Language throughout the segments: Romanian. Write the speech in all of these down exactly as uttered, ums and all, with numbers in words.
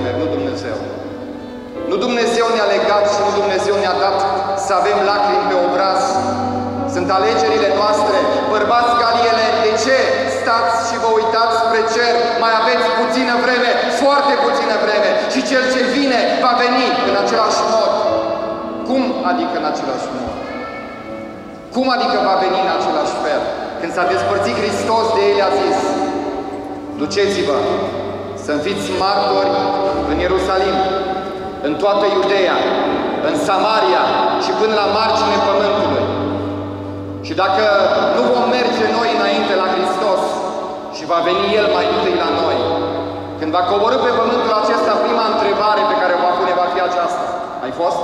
vremuri, nu Dumnezeu. Nu Dumnezeu ne-a legat și nu Dumnezeu ne-a dat să avem lacrimi pe obraz. Sunt alegerile noastre. Bărbați Galiele, de ce stați și vă uitați spre cer? Mai aveți puțină vreme, foarte puțină vreme. Și cel ce vine va veni în același mod. Cum adică în același mod? Cum adică va veni în același fel? Când s-a despărțit Hristos de ei, a zis: duceți-vă să-mi fiți martori în Ierusalim, în toată Iudeea, în Samaria și până la marginea pământului. Și dacă nu vom merge noi înainte la Hristos și va veni El mai întâi la noi, când va coborî pe pământul acesta, prima întrebare pe care o va pune va fi aceasta: ai fost?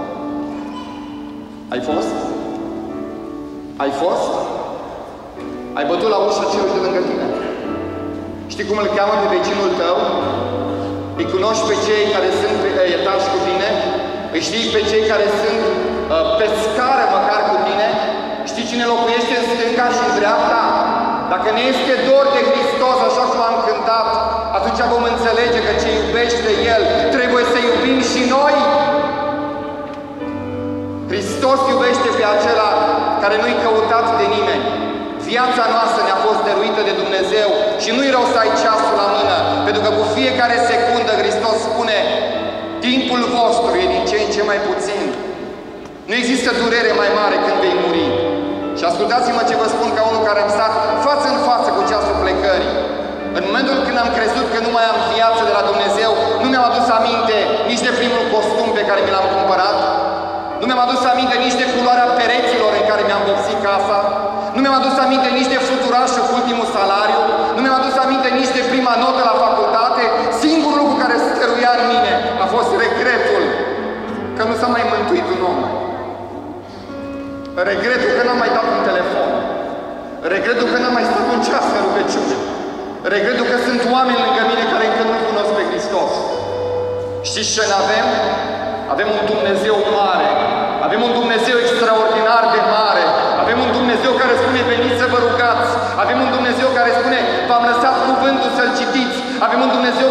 Ai fost? Ai fost? Ai bătut la ușa celui de lângă tine? Știi cum îl cheamă pe vecinul tău? Îi cunoști pe cei care sunt pe etaj cu tine? Îi știi pe cei care sunt uh, pe scară măcar cu tine? Știi cine locuiește în stânga și în dreapta? Dacă ne este dor de Hristos, așa cum am cântat, atunci vom înțelege că ce iubește El, trebuie să iubim și noi. Hristos iubește pe acela care nu-i căutat de nimeni. Viața noastră ne-a fost dăruită de Dumnezeu și nu-i rău să ai ceasul la mână, pentru că cu fiecare secundă Hristos spune: timpul vostru e din ce în ce mai puțin. Nu există durere mai mare când vei muri. Și ascultați-mă ce vă spun ca unul care am stat față în față cu ceasul plecării. În momentul când am crezut că nu mai am viață de la Dumnezeu, nu mi-am adus aminte nici de primul costum pe care mi l-am cumpărat, nu mi-am adus aminte nici de culoarea pereților în care mi-am vopsit casa, nu mi-am adus aminte nici de fluturașul cu ultimul salariu, nu mi-am adus aminte nici de prima notă la facultate. Singurul lucru care stăruia în mine a fost regretul că nu s-a mai mântuit un om. Regretul că n-am mai dat un telefon. Regretul că n-am mai stat un ceas în rugăciune. Regretul că sunt oameni lângă mine care încă nu cunosc pe Hristos. Știți ce n-avem? Avem un Dumnezeu mare. Avem un Dumnezeu extraordinar de mare. Avem un Dumnezeu care spune: veniți să vă rugați. Avem un Dumnezeu care spune: v-am lăsat cuvântul să-L citiți. Avem un Dumnezeu